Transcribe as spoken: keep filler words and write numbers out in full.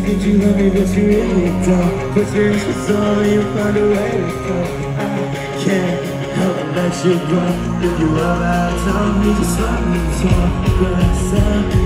think you love me, but you really don't. Put your interest on, you'll find a way to go. I can't help but let you go. If you love, I tell me, just let me talk. Yes, I